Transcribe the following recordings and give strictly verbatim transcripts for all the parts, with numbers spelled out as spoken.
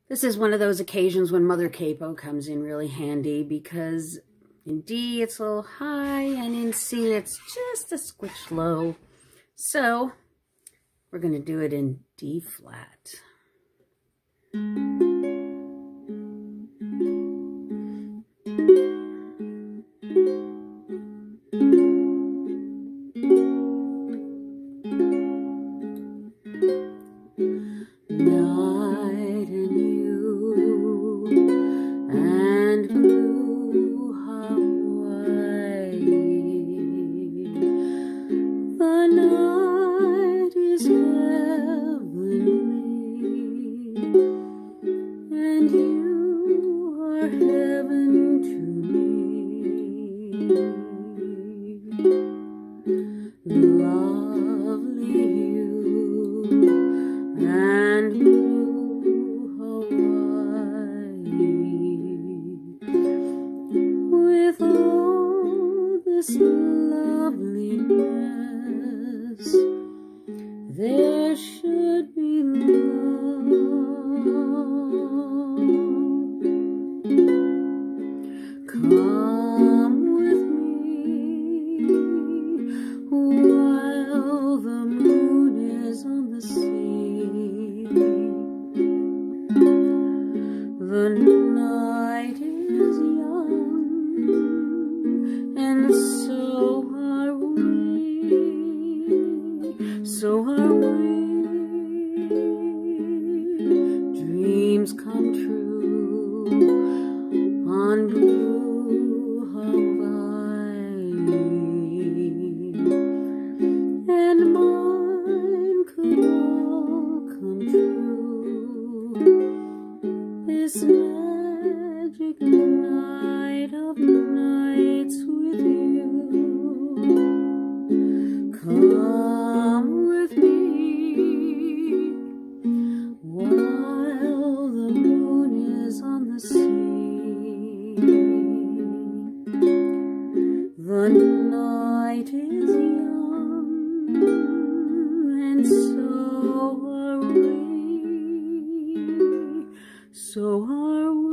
This is one of those occasions when Mother Capo comes in really handy, because in D it's a little high and in C it's just a squitch low. So we're going to do it in D flat. Night and you and blue Hawaii. The night is heavenly, and you are heaven to me. Lovely you and blue Hawaii, with all this loveliness, there should be love. Come with me while the moon is on the sea. The night is young, and so are we, so are we. Dreams come true on blue Hawaii, and mine could all come true. This magic night of nights with you. Come with me while the moon is on the sea. The night is young, and so are we, so are we.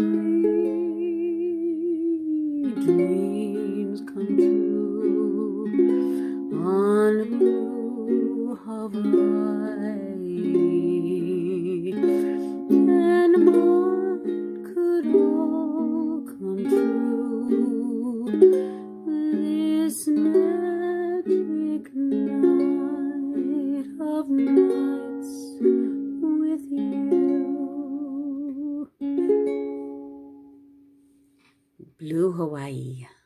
Dreams come true on blue Hawaii, and mine could all come true. This magic night of nights with you. Blue Hawaii.